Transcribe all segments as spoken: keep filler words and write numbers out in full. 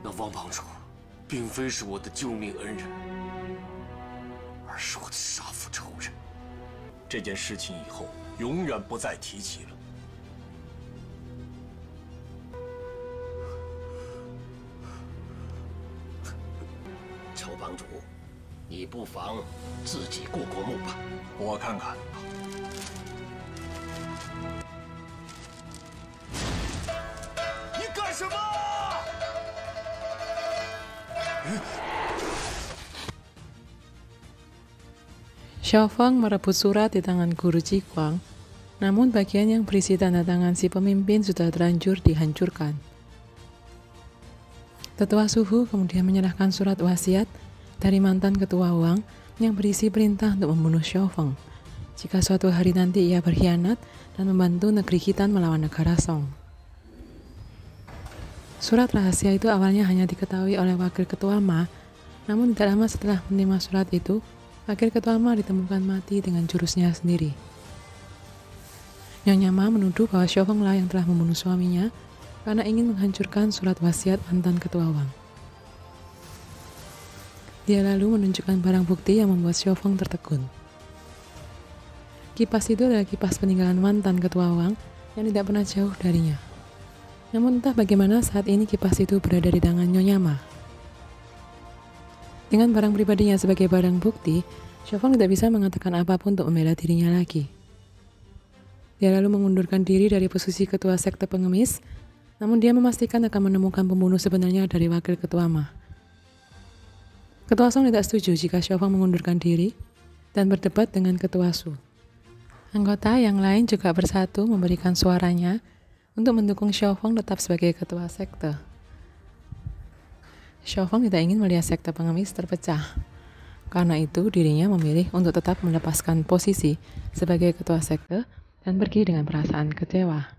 那王帮主，并非是我的救命恩人，而是我的杀父仇人。 这件事情以后永远不再提起了。 仇帮主，你不妨自己过过目吧。 我看看。 干什么？ Xiaofeng merebut surat di tangan guru Jiquang, namun bagian yang berisi tanda tangan si pemimpin sudah terlanjur dihancurkan. Tetua Suhu kemudian menyerahkan surat wasiat dari mantan ketua Wang yang berisi perintah untuk membunuh Xiaofeng jika suatu hari nanti ia berkhianat dan membantu negeri Khitan melawan negara Song. Surat rahasia itu awalnya hanya diketahui oleh wakil ketua Ma, namun tidak lama setelah menerima surat itu, wakil ketua Ma ditemukan mati dengan jurusnya sendiri. Nyonya Ma menuduh bahwa Xiaofeng lah yang telah membunuh suaminya karena ingin menghancurkan surat wasiat mantan ketua Wang. Dia lalu menunjukkan barang bukti yang membuat Xiaofeng tertegun. Kipas itu adalah kipas peninggalan mantan ketua Wang yang tidak pernah jauh darinya. Namun entah bagaimana saat ini kipas itu berada di tangan Nyonya Ma. Dengan barang pribadinya sebagai barang bukti, Xiaofeng tidak bisa mengatakan apapun untuk membela dirinya lagi. Dia lalu mengundurkan diri dari posisi ketua sekte pengemis, namun dia memastikan akan menemukan pembunuh sebenarnya dari wakil ketua Ma. Ketua Song tidak setuju jika Xiaofeng mengundurkan diri dan berdebat dengan ketua Su. Anggota yang lain juga bersatu memberikan suaranya untuk mendukung Xiaofeng tetap sebagai ketua sekte. Xiaofeng tidak ingin melihat sekte pengemis terpecah. Karena itu, dirinya memilih untuk tetap melepaskan posisi sebagai ketua sekte dan pergi dengan perasaan kecewa.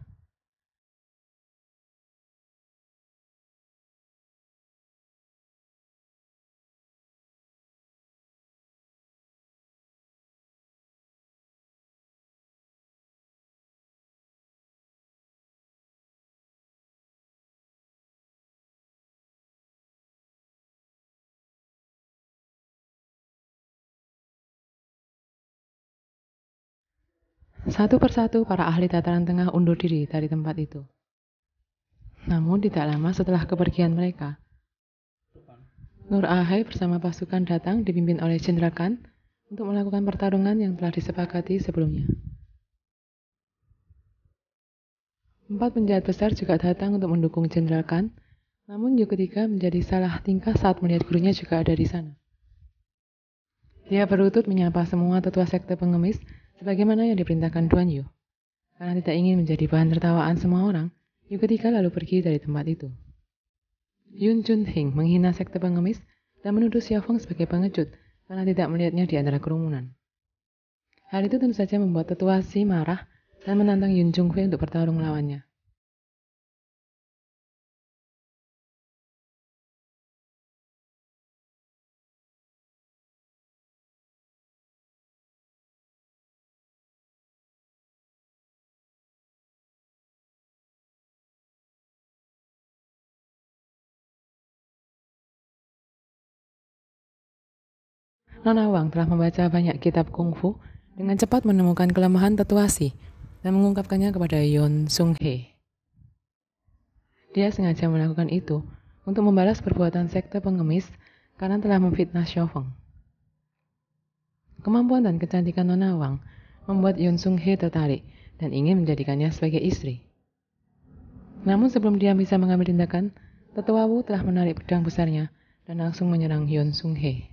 Satu persatu para ahli dataran tengah undur diri dari tempat itu. Namun tidak lama setelah kepergian mereka, Nur Ahai bersama pasukan datang dipimpin oleh Jenderal Khan untuk melakukan pertarungan yang telah disepakati sebelumnya. Empat penjahat besar juga datang untuk mendukung Jenderal Khan, namun Yu ketiga menjadi salah tingkah saat melihat gurunya juga ada di sana. Dia berlutut menyapa semua tetua sekte pengemis sebagaimana yang diperintahkan Duan Yu. Karena tidak ingin menjadi bahan tertawaan semua orang, Yu ketiga lalu pergi dari tempat itu. Yun Junhing menghina sekte pengemis dan menuduh Xiaofeng sebagai pengecut karena tidak melihatnya di antara kerumunan. Hal itu tentu saja membuat tetua Si marah dan menantang Yun Junghui untuk bertarung melawannya. Nona Wang telah membaca banyak kitab kungfu dengan cepat menemukan kelemahan tetua Si dan mengungkapkannya kepada Yon Sung He. Dia sengaja melakukan itu untuk membalas perbuatan sekte pengemis karena telah memfitnah Xiaofeng. Kemampuan dan kecantikan Nona Wang membuat Yon Sung He tertarik dan ingin menjadikannya sebagai istri. Namun sebelum dia bisa mengambil tindakan, tetua Wu telah menarik pedang besarnya dan langsung menyerang Yon Sung He.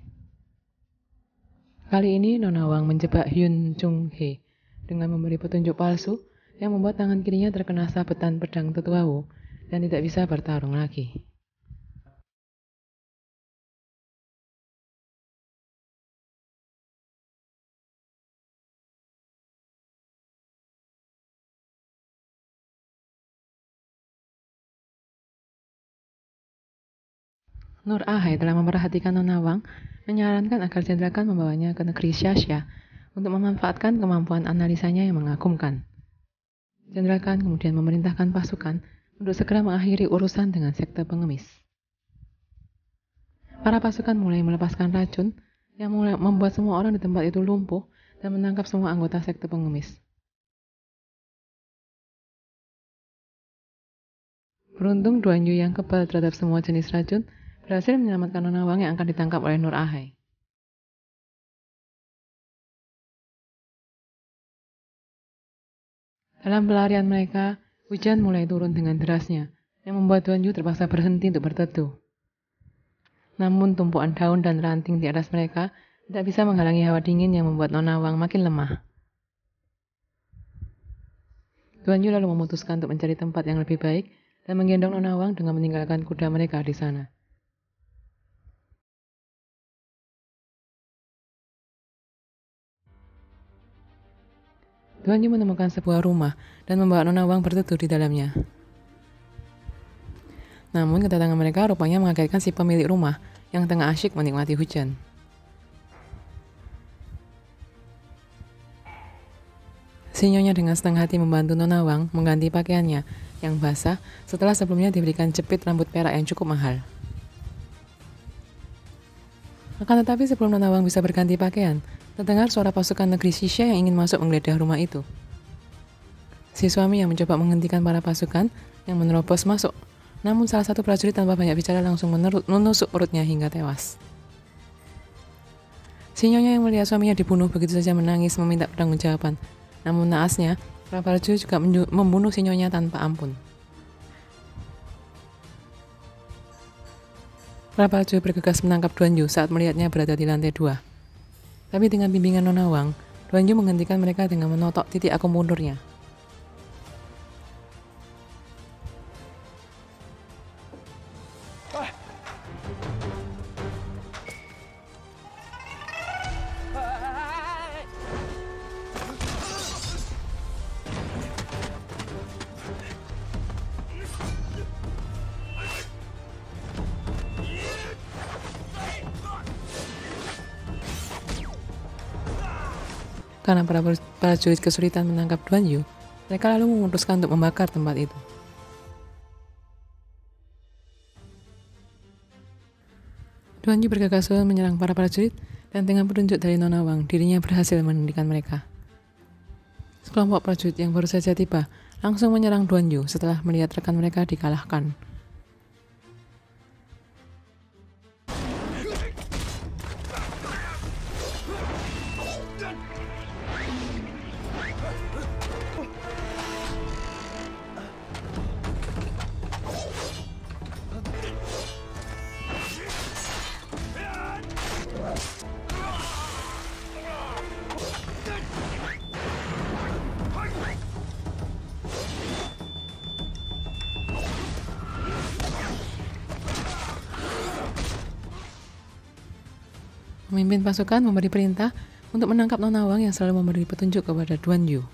Kali ini Nona Wang menjebak Yun Chung He dengan memberi petunjuk palsu yang membuat tangan kirinya terkena sabetan pedang tetua Wu dan tidak bisa bertarung lagi. Nur Ahai telah memperhatikan Nona Wang, menyarankan agar Jenderal Khan membawanya ke negeri Xia untuk memanfaatkan kemampuan analisanya yang mengagumkan. Jenderal Khan kemudian memerintahkan pasukan untuk segera mengakhiri urusan dengan sekte pengemis. Para pasukan mulai melepaskan racun yang mulai membuat semua orang di tempat itu lumpuh dan menangkap semua anggota sekte pengemis. Beruntung Duan Yu yang kebal terhadap semua jenis racun berhasil menyelamatkan Nona Wang yang akan ditangkap oleh Nur Ahai. Dalam pelarian mereka, hujan mulai turun dengan derasnya, yang membuat Duan Yu terpaksa berhenti untuk berteduh. Namun tumpuan daun dan ranting di atas mereka tidak bisa menghalangi hawa dingin yang membuat Nona Wang makin lemah. Duan Yu lalu memutuskan untuk mencari tempat yang lebih baik dan menggendong Nona Wang dengan meninggalkan kuda mereka di sana. Duan Yu menemukan sebuah rumah dan membawa Nona Wang berteduh di dalamnya. Namun kedatangan mereka rupanya mengagetkan si pemilik rumah yang tengah asyik menikmati hujan. Si nyonya dengan senang hati membantu Nona Wang mengganti pakaiannya yang basah setelah sebelumnya diberikan jepit rambut perak yang cukup mahal. Akan tetapi sebelum Nona Wang bisa berganti pakaian, terdengar suara pasukan negeri Xixia yang ingin masuk menggeledah rumah itu. Si suami yang mencoba menghentikan para pasukan yang menerobos masuk, namun salah satu prajurit tanpa banyak bicara langsung menusuk perutnya hingga tewas. Si nyonya yang melihat suaminya dibunuh begitu saja menangis meminta pertanggungjawaban. Namun naasnya, para prajurit juga membunuh si nyonya tanpa ampun. Para prajurit bergegas menangkap Duan Yu saat melihatnya berada di lantai dua. Tapi dengan bimbingan Nona Wang, Duan Yu menghentikan mereka dengan menotok titik akupunturnya. Karena para prajurit kesulitan menangkap Duan Yu, mereka lalu memutuskan untuk membakar tempat itu. Duan Yu bergegas menyerang para prajurit dan dengan petunjuk dari Nona Wang, dirinya berhasil menghentikan mereka. Sekelompok prajurit yang baru saja tiba langsung menyerang Duan Yu setelah melihat rekan mereka dikalahkan. Pemimpin pasukan memberi perintah untuk menangkap Nona Wang yang selalu memberi petunjuk kepada Duan Yu.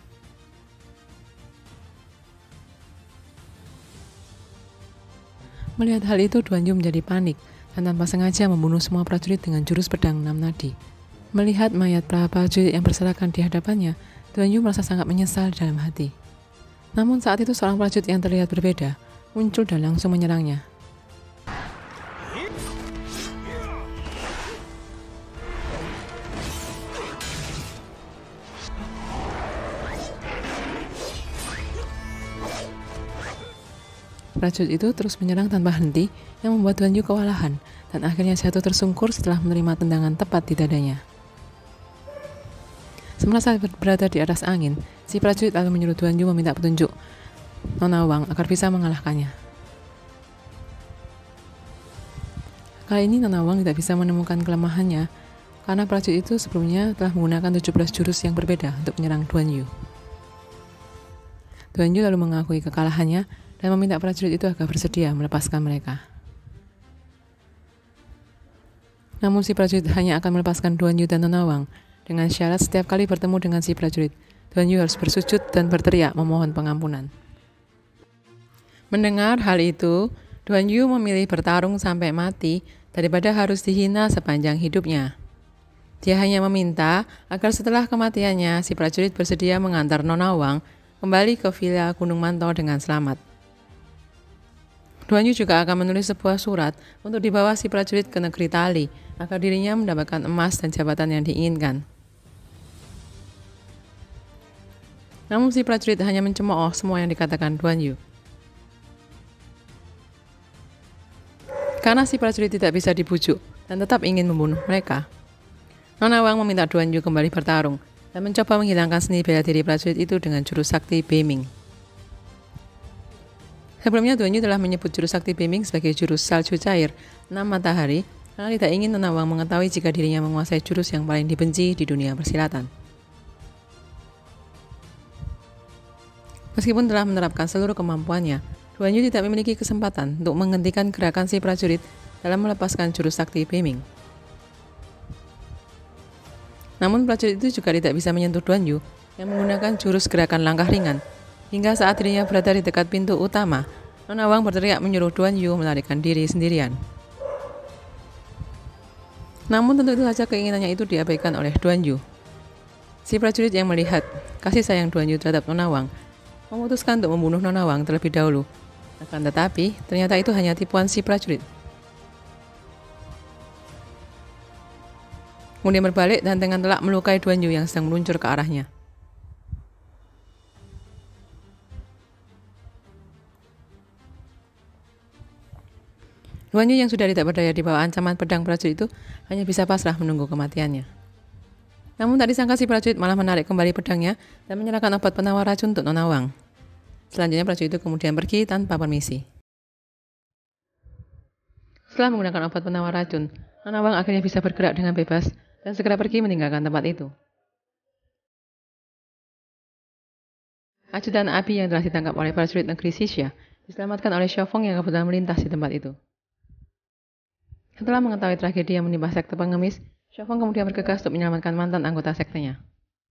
Melihat hal itu, Duan Yu menjadi panik dan tanpa sengaja membunuh semua prajurit dengan jurus pedang enam nadi. Melihat mayat para prajurit yang berserakan di hadapannya, Duan Yu merasa sangat menyesal dalam hati. Namun saat itu seorang prajurit yang terlihat berbeda muncul dan langsung menyerangnya. Prajurit itu terus menyerang tanpa henti yang membuat Duan Yu kewalahan dan akhirnya jatuh tersungkur setelah menerima tendangan tepat di dadanya. Semasa berada di atas angin, si prajurit lalu menyuruh Duan Yu meminta petunjuk Nona Wang agar bisa mengalahkannya. Kali ini Nona Wang tidak bisa menemukan kelemahannya karena prajurit itu sebelumnya telah menggunakan tujuh belas jurus yang berbeda untuk menyerang Duan Yu. Duan Yu lalu mengakui kekalahannya dan meminta prajurit itu agar bersedia melepaskan mereka. Namun si prajurit hanya akan melepaskan Duan Yu dan Nona Wang dengan syarat setiap kali bertemu dengan si prajurit, Duan Yu harus bersujud dan berteriak memohon pengampunan. Mendengar hal itu, Duan Yu memilih bertarung sampai mati daripada harus dihina sepanjang hidupnya. Dia hanya meminta agar setelah kematiannya si prajurit bersedia mengantar Nona Wang kembali ke villa Gunung Mantau dengan selamat. Duan Yu juga akan menulis sebuah surat untuk dibawa si prajurit ke negeri Tali agar dirinya mendapatkan emas dan jabatan yang diinginkan. Namun si prajurit hanya mencemooh semua yang dikatakan Duan Yu. Karena si prajurit tidak bisa dibujuk dan tetap ingin membunuh mereka, Nona Wang meminta Duan Yu kembali bertarung dan mencoba menghilangkan seni bela diri prajurit itu dengan jurus sakti Beiming. Sebelumnya Duan Yu telah menyebut jurus sakti Beiming sebagai jurus salju cair enam matahari karena tidak ingin Nona Wang mengetahui jika dirinya menguasai jurus yang paling dibenci di dunia persilatan. Meskipun telah menerapkan seluruh kemampuannya, Duan Yu tidak memiliki kesempatan untuk menghentikan gerakan si prajurit dalam melepaskan jurus sakti Beiming. Namun prajurit itu juga tidak bisa menyentuh Duan Yu yang menggunakan jurus gerakan langkah ringan. Hingga saat dirinya berada di dekat pintu utama, Nona Wang berteriak menyuruh Duan Yu melarikan diri sendirian. Namun tentu itu saja keinginannya itu diabaikan oleh Duan Yu. Si prajurit yang melihat kasih sayang Duan Yu terhadap Nona Wang memutuskan untuk membunuh Nona Wang terlebih dahulu. Akan tetapi, ternyata itu hanya tipuan si prajurit. Kemudian berbalik dan dengan telak melukai Duan Yu yang sedang meluncur ke arahnya. Duan Yu yang sudah tidak berdaya di bawah ancaman pedang prajurit itu hanya bisa pasrah menunggu kematiannya. Namun tak disangka si prajurit malah menarik kembali pedangnya dan menyerahkan obat penawar racun untuk Nona Wang. Selanjutnya prajurit itu kemudian pergi tanpa permisi. Setelah menggunakan obat penawar racun, Nona Wang akhirnya bisa bergerak dengan bebas dan segera pergi meninggalkan tempat itu. Ajudan Abi yang telah ditangkap oleh prajurit negeri Xixia diselamatkan oleh Xiaofeng yang kebetulan melintas di tempat itu. Setelah mengetahui tragedi yang menimpa sekte pengemis, Xiaofeng kemudian bergegas untuk menyelamatkan mantan anggota sektenya.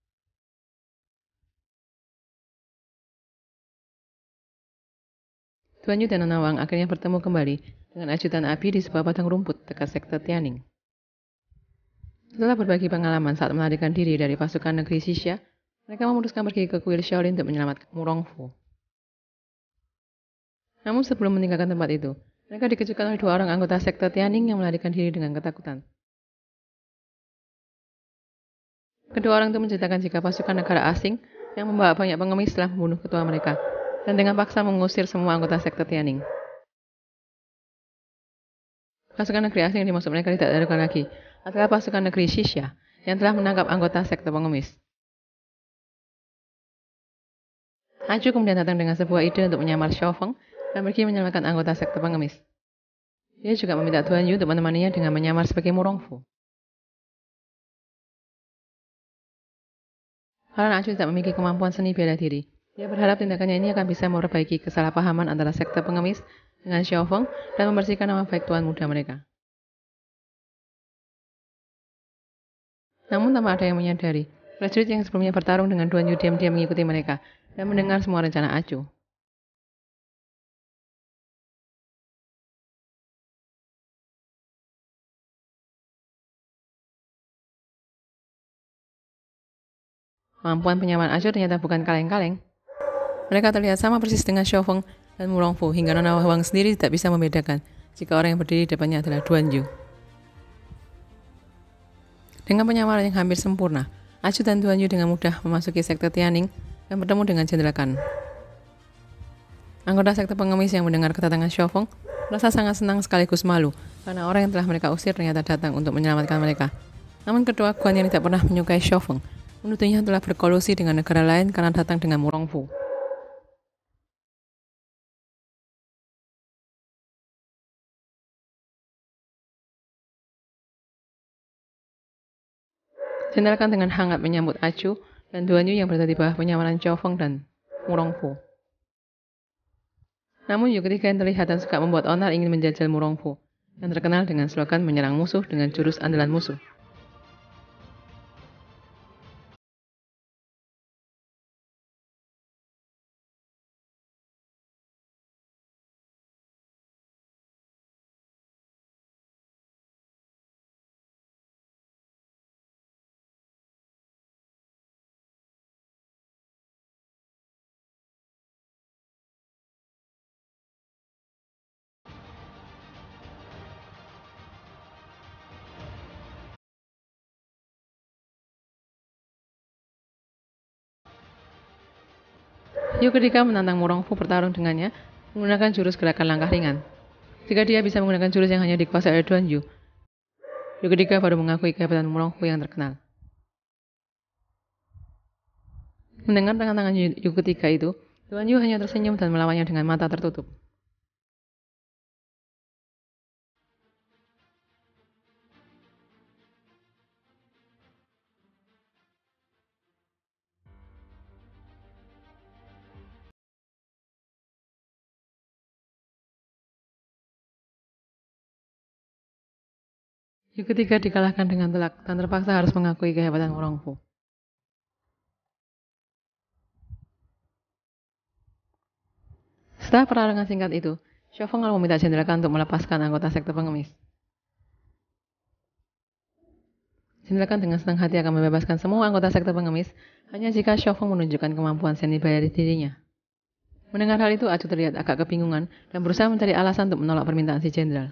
Duan Yu dan Nona Wang akhirnya bertemu kembali dengan ajudan Abi di sebuah padang rumput dekat sekte Tianning. Setelah berbagi pengalaman saat melarikan diri dari pasukan negeri Xixia, mereka memutuskan pergi ke kuil Shaolin untuk menyelamatkan Murongfu. Namun sebelum meninggalkan tempat itu, mereka dikejutkan oleh dua orang anggota sekte Tianning yang melarikan diri dengan ketakutan. Kedua orang itu menceritakan jika pasukan negara asing yang membawa banyak pengemis telah membunuh ketua mereka dan dengan paksa mengusir semua anggota sekte Tianning. Pasukan negeri asing yang dimaksud mereka tidak diragukan lagi adalah pasukan negeri Xixia yang telah menangkap anggota sekte pengemis. Acu kemudian datang dengan sebuah ide untuk menyamar Xiaofeng dan pergi menyelamatkan anggota sekte pengemis. Dia juga meminta Duan Yu untuk menemaninya dengan menyamar sebagai Murongfu. Karena Acu tidak memiliki kemampuan seni bela diri, dia berharap tindakannya ini akan bisa memperbaiki kesalahpahaman antara sekte pengemis dengan Xiaofeng dan membersihkan nama baik tuan muda mereka. Namun tanpa ada yang menyadari, prajurit yang sebelumnya bertarung dengan Duan Yu diam-diam mengikuti mereka dan mendengar semua rencana Acu. Kemampuan penyamaran Acu ternyata bukan kaleng-kaleng. Mereka terlihat sama persis dengan Xiaofeng dan Murongfu hingga Nona Wang sendiri tidak bisa membedakan jika orang yang berdiri di depannya adalah Duan Yu. Dengan penyamaran yang hampir sempurna, Acu dan Duan Yu dengan mudah memasuki sekte Tianning dan bertemu dengan Jenderal Kan. Anggota sekte pengemis yang mendengar kedatangan Xiaofeng merasa sangat senang sekaligus malu karena orang yang telah mereka usir ternyata datang untuk menyelamatkan mereka. Namun kedua Guan yang tidak pernah menyukai Xiaofeng menuduhnya telah berkolusi dengan negara lain karena datang dengan Murongfu. Jenderal Kan dengan hangat menyambut Acu dan Duan Yu yang berada di bawah penyamaran Xiaofeng dan Murongfu. Namun Yu ketiga yang terlihat dan suka membuat onar ingin menjajal Murongfu, yang terkenal dengan slogan menyerang musuh dengan jurus andalan musuh. Yu ketika menantang Murongfu bertarung dengannya menggunakan jurus gerakan langkah ringan. Jika dia bisa menggunakan jurus yang hanya dikuasai oleh Duan Yu, Yu ketika baru mengakui kehebatan Murongfu yang terkenal. Mendengar tangan-tangan Yu ketika itu, Duan Yu hanya tersenyum dan melawannya dengan mata tertutup. Yu ketika dikalahkan dengan telak dan terpaksa harus mengakui kehebatan Murongfu. Setelah pertarungan singkat itu, Xiaofeng lalu meminta Jenderal Kan untuk melepaskan anggota sekte pengemis. Jenderal Kan dengan senang hati akan membebaskan semua anggota sekte pengemis hanya jika Xiaofeng menunjukkan kemampuan seni bela dirinya. Mendengar hal itu, Acu terlihat agak kebingungan dan berusaha mencari alasan untuk menolak permintaan si jenderal.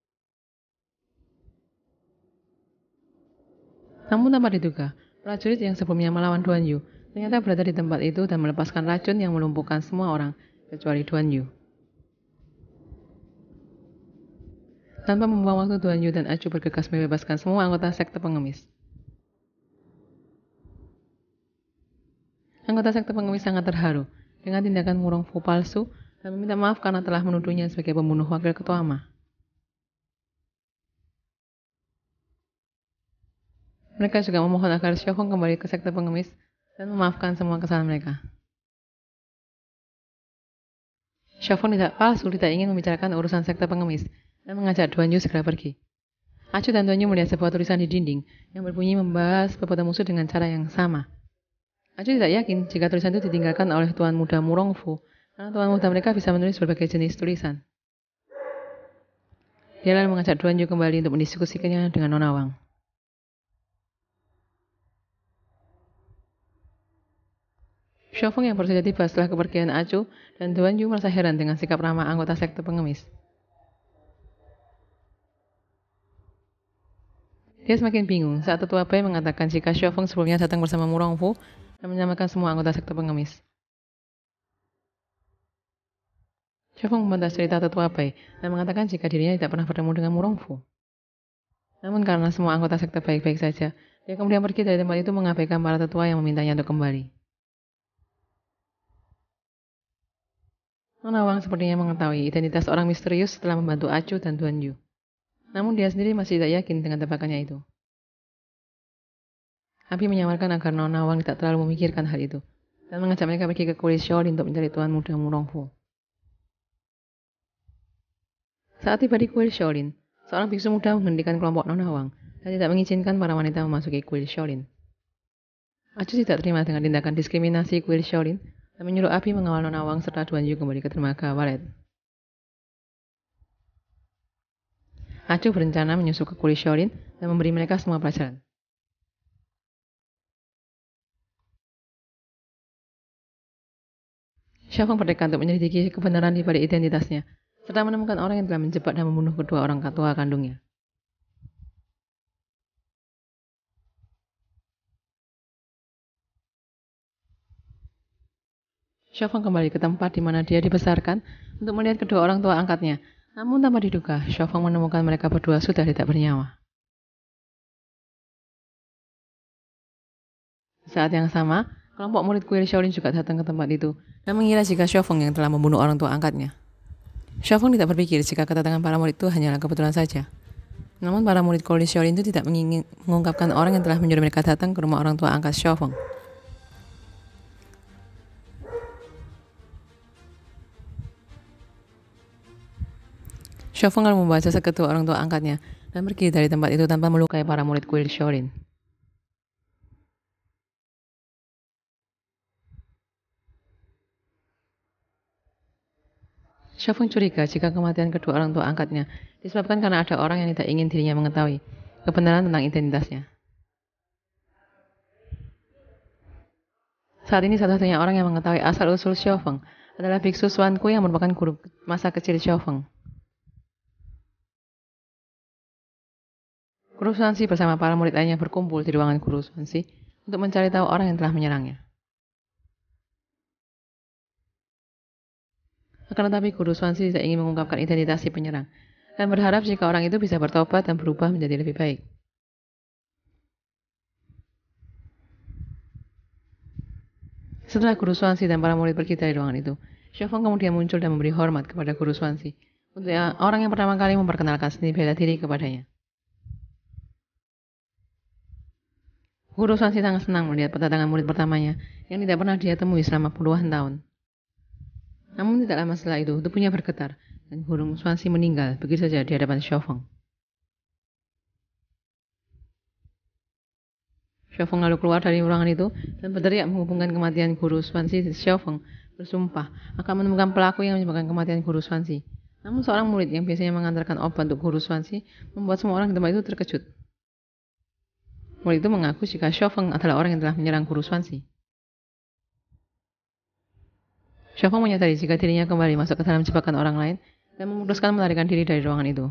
Namun tanpa diduga, prajurit yang sebelumnya melawan Duan Yu ternyata berada di tempat itu dan melepaskan racun yang melumpuhkan semua orang kecuali Duan Yu. Tanpa membuang waktu, Duan Yu dan Acu bergegas membebaskan semua anggota sekte pengemis. Anggota sekte pengemis sangat terharu dengan tindakan Murongfu palsu dan meminta maaf karena telah menuduhnya sebagai pembunuh wakil ketua Ma. Mereka juga memohon agar Xiaofeng kembali ke sekte pengemis dan memaafkan semua kesalahan mereka. Xiaofeng tidak palsu tidak ingin membicarakan urusan sekte pengemis dan mengajak Duan Yu segera pergi. Acu dan Duan Yu melihat sebuah tulisan di dinding yang berbunyi membahas beberapa musuh dengan cara yang sama. Acu tidak yakin jika tulisan itu ditinggalkan oleh Tuan Muda Murongfu karena Tuan Muda mereka bisa menulis berbagai jenis tulisan. Dia lalu mengajak Duan Yu kembali untuk mendiskusikannya dengan Nona Wang. Xiaofeng yang baru saja tiba setelah kepergian Acu dan Duan Yu merasa heran dengan sikap ramah anggota sekte pengemis. Dia semakin bingung saat Tetua Bai mengatakan jika Xiaofeng sebelumnya datang bersama Murongfu dan menyamakan semua anggota sekte pengemis. Xiaofeng membantah cerita Tetua Bai dan mengatakan jika dirinya tidak pernah bertemu dengan Murongfu. Namun karena semua anggota sekte baik-baik saja, dia kemudian pergi dari tempat itu mengabaikan para tetua yang memintanya untuk kembali. Nona Wang sepertinya mengetahui identitas orang misterius setelah membantu Acu dan Duan Yu. Namun dia sendiri masih tidak yakin dengan tebakannya itu. Abi menyamarkan agar Nona Wang tidak terlalu memikirkan hal itu dan mengajak mereka pergi ke kuil Shaolin untuk mencari Tuan Muda Murongfu. Saat tiba di kuil Shaolin, seorang biksu muda menghentikan kelompok Nona Wang dan tidak mengizinkan para wanita memasuki kuil Shaolin. Acu tidak terima dengan tindakan diskriminasi kuil Shaolin dan menyuruh Abi mengawal Nona Wang serta Duan Yu kembali ke dermaga Walet. Acu berencana menyusup ke kuil Shaolin dan memberi mereka semua pelajaran. Xiaofeng bertekad untuk menyelidiki kebenaran di balik identitasnya, serta menemukan orang yang telah menjebak dan membunuh kedua orang tua kandungnya. Xiaofeng kembali ke tempat di mana dia dibesarkan untuk melihat kedua orang tua angkatnya. Namun tanpa diduga, Xiaofeng menemukan mereka berdua sudah tidak bernyawa. Saat yang sama, kelompok murid kuil Shaolin juga datang ke tempat itu dan mengira jika Xiaofeng yang telah membunuh orang tua angkatnya. Xiaofeng tidak berpikir jika kedatangan para murid itu hanyalah kebetulan saja. Namun para murid kuil Shaolin itu tidak mengingin mengungkapkan orang yang telah menyuruh mereka datang ke rumah orang tua angkat Xiaofeng. Xiaofeng lalu membawa jasad kedua orang tua angkatnya dan pergi dari tempat itu tanpa melukai para murid kuil Shaolin. Xiaofeng curiga jika kematian kedua orang tua angkatnya disebabkan karena ada orang yang tidak ingin dirinya mengetahui kebenaran tentang identitasnya. Saat ini satu-satunya orang yang mengetahui asal-usul Xiaofeng adalah biksu Xuan Ku yang merupakan guru masa kecil Xiaofeng. Guru Xuanxi bersama para murid lainnya berkumpul di ruangan Guru Xuanxi untuk mencari tahu orang yang telah menyerangnya. Akan tetapi Guru Swansea tidak ingin mengungkapkan identitas si penyerang dan berharap jika orang itu bisa bertobat dan berubah menjadi lebih baik. Setelah Guru Swansea dan para murid pergi dari ruangan itu, Xiaofeng kemudian muncul dan memberi hormat kepada Guru Swansea untuk orang yang pertama kali memperkenalkan seni bela diri kepadanya. Guru Swansea sangat senang melihat kedatangan murid pertamanya yang tidak pernah dia temui selama puluhan tahun. Namun tidak lama setelah itu, tubuhnya bergetar dan Guru Swansea meninggal begitu saja di hadapan Xiaofeng. Xiaofeng lalu keluar dari ruangan itu dan berteriak menghubungkan kematian Guru Swansea. Xiaofeng bersumpah akan menemukan pelaku yang menyebabkan kematian Guru Swansea. Namun seorang murid yang biasanya mengantarkan obat untuk Guru Swansea membuat semua orang di tempat itu terkejut. Murid itu mengaku jika Xiaofeng adalah orang yang telah menyerang Guru Swansea. Xiaofeng menyadari jika dirinya kembali masuk ke dalam jebakan orang lain dan memutuskan melarikan diri dari ruangan itu.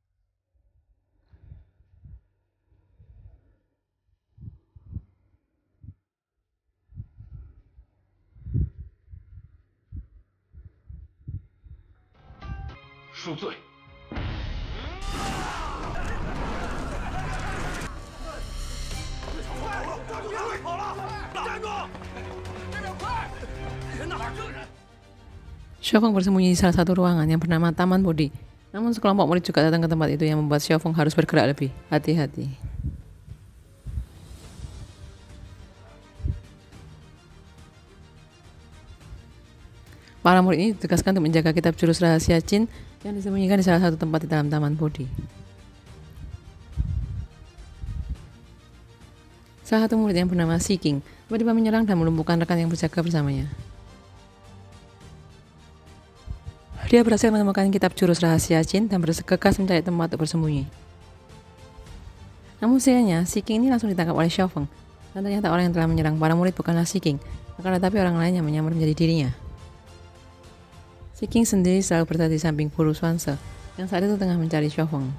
Shuzui. Xiaofeng bersembunyi di salah satu ruangan yang bernama Taman Bodi. Namun sekelompok murid juga datang ke tempat itu yang membuat Xiaofeng harus bergerak lebih hati-hati. Para murid ini ditugaskan untuk menjaga kitab jurus rahasia Qin yang disembunyikan di salah satu tempat di dalam Taman Bodi. Salah satu murid yang bernama Si King tiba-tiba menyerang dan melumpuhkan rekan yang berjaga bersamanya. Dia berhasil menemukan kitab jurus rahasia Qin dan bergegas mencari tempat untuk bersembunyi. Namun sayangnya, Si King ini langsung ditangkap oleh Xiaofeng. Dan ternyata orang yang telah menyerang para murid bukanlah Si King, akan tetapi orang lain yang menyamar menjadi dirinya. Si King sendiri selalu berada di samping Guru Swansea yang saat itu tengah mencari Xiaofeng.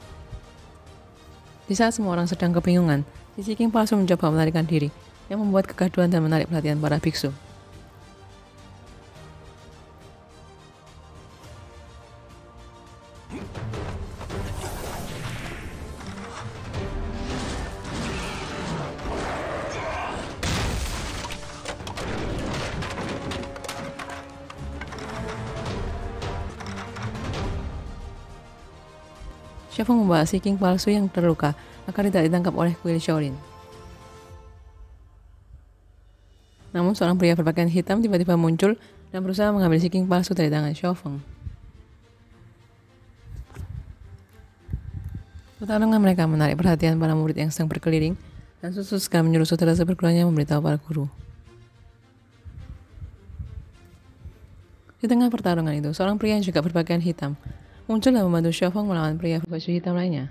Di saat semua orang sedang kebingungan, Si King palsu mencoba melarikan diri, yang membuat kegaduhan dan menarik perhatian para biksu. Xiaofeng membawa Si King palsu yang terluka agar tidak ditangkap oleh kuil Shaolin. Namun seorang pria berpakaian hitam tiba-tiba muncul dan berusaha mengambil Si King palsu dari tangan Xiaofeng. Pertarungan mereka menarik perhatian para murid yang sedang berkeliling dan Susu segera menyuruh saudara sepergulanya memberitahu para guru. Di tengah pertarungan itu, seorang pria yang juga berpakaian hitam muncul dan membantu Xiaofeng melawan pria berbaju hitam lainnya.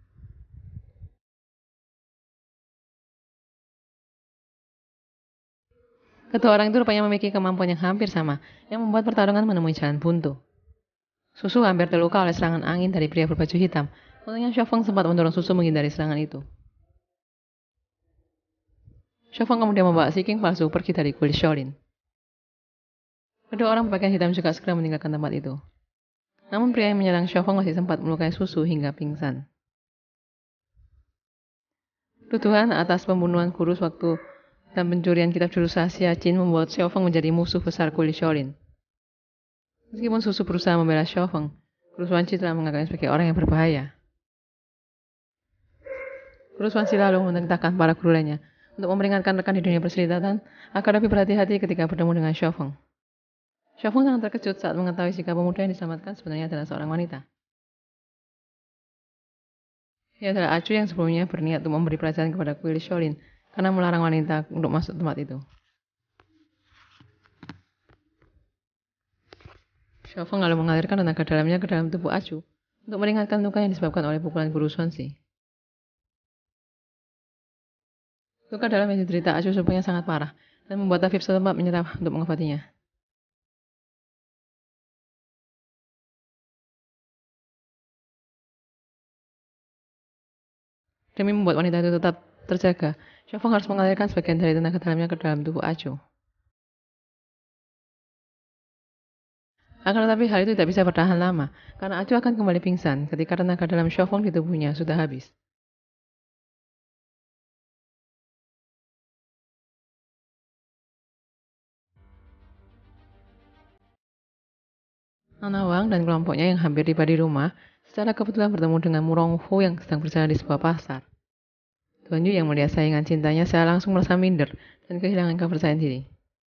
Kedua orang itu rupanya memiliki kemampuan yang hampir sama, yang membuat pertarungan menemui jalan buntu. Susu hampir terluka oleh serangan angin dari pria berbaju hitam. Untungnya Xiaofeng sempat mendorong Susu menghindari serangan itu. Xiaofeng kemudian membawa Si King palsu pergi dari kuil Shaolin. Kedua orang berpakaian hitam juga segera meninggalkan tempat itu. Namun pria yang menyerang Xiaofeng masih sempat melukai Susu hingga pingsan. Tuduhan atas pembunuhan guru sewaktu dan pencurian kitab jurus rahasia Qin membuat Xiaofeng menjadi musuh besar kuil Shaolin. Meskipun Susu berusaha membela Xiaofeng, Guru Swansea telah menganggapnya sebagai orang yang berbahaya. Guru Swansea lalu memerintahkan para guru lainnya untuk memperingatkan rekan di dunia persilitatan agar lebih berhati-hati ketika bertemu dengan Xiaofeng. Xiaofeng sangat terkejut saat mengetahui jika pemuda yang diselamatkan sebenarnya adalah seorang wanita. Ia adalah Acu yang sebelumnya berniat untuk memberi pelajaran kepada kuil Shaolin karena melarang wanita untuk masuk tempat itu. Xiaofeng lalu mengalirkan tenaga dalamnya ke dalam tubuh Acu untuk meringankan luka yang disebabkan oleh pukulan Guru Swansea. Luka dalam yang diderita Acu rupanya sangat parah dan membuat tabib setempat menyerah untuk mengobatinya. Demi membuat wanita itu tetap terjaga, Xiaofeng harus mengalirkan sebagian dari tenaga dalamnya ke dalam tubuh Acu. Akan tetapi hal itu tidak bisa bertahan lama, karena Acu akan kembali pingsan ketika tenaga dalam Xiaofeng di tubuhnya sudah habis. Nona Wang dan kelompoknya yang hampir tiba di rumah, secara kebetulan bertemu dengan Murong Fu yang sedang berjalan di sebuah pasar. Tuan Yu yang melihat saingan cintanya secara langsung merasa minder dan kehilangan kepercayaan diri.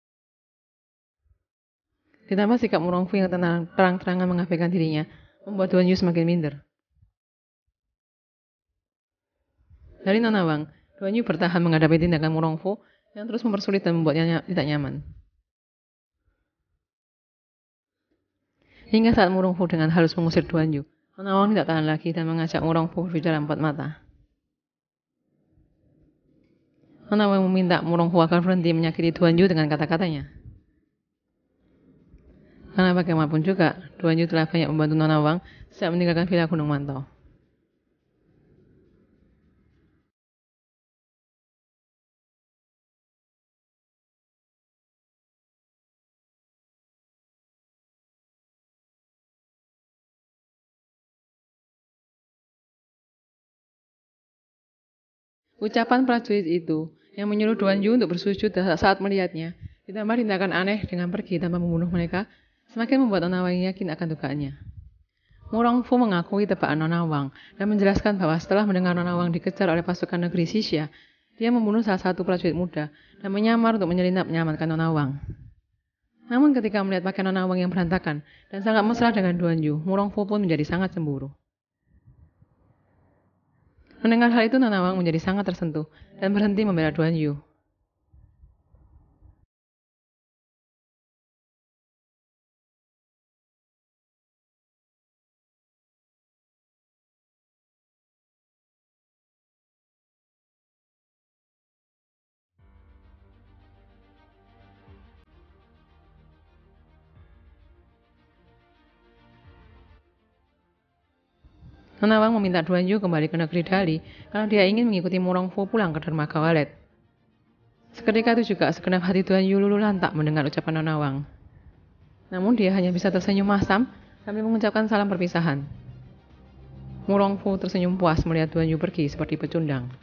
Ditambah sikap Murong Fu yang terang-terangan mengabaikan dirinya, membuat Tuan Yu semakin minder. Dari Nona Wang, Tuan Yu bertahan menghadapi tindakan Murong Fu yang terus mempersulit dan membuatnya tidak nyaman. Hingga saat Murong Fu dengan halus mengusir Tuan Yu, Nona Wang tidak tahan lagi dan mengajak Murong Fu berbicara empat mata. Nona Wang meminta Murong Fu agar berhenti menyakiti Tuan Yu dengan kata-katanya. Karena bagaimanapun juga, Tuan Yu telah banyak membantu Nona Wang sejak meninggalkan Villa Gunung Mantau. Ucapan prajurit itu yang menyuruh Tuan Yu untuk bersujud saat melihatnya, ditambah tindakan aneh dengan pergi tanpa membunuh mereka, semakin membuat Nona Wang yakin akan dugaannya. Murong Fu mengakui tebakan Nona Wang dan menjelaskan bahwa setelah mendengar Nona Wang dikejar oleh pasukan negeri Xixia, dia membunuh salah satu prajurit muda dan menyamar untuk menyelinap menyelamatkan Nona Wang. Namun ketika melihat pakaian Nona Wang yang berantakan dan sangat mesra dengan Tuan Yu, Murong Fu pun menjadi sangat cemburu. Mendengar hal itu, Nona Wang menjadi sangat tersentuh dan berhenti membela Tuan Yu. Nona Wang meminta Tuan Yu kembali ke negeri Dali karena dia ingin mengikuti Murong Fu pulang ke dermaga Walet. Seketika itu juga segenap hati Tuan Yu luluh lantak mendengar ucapan Nona Wang. Namun dia hanya bisa tersenyum masam sambil mengucapkan salam perpisahan. Murong Fu tersenyum puas melihat Tuan Yu pergi seperti pecundang.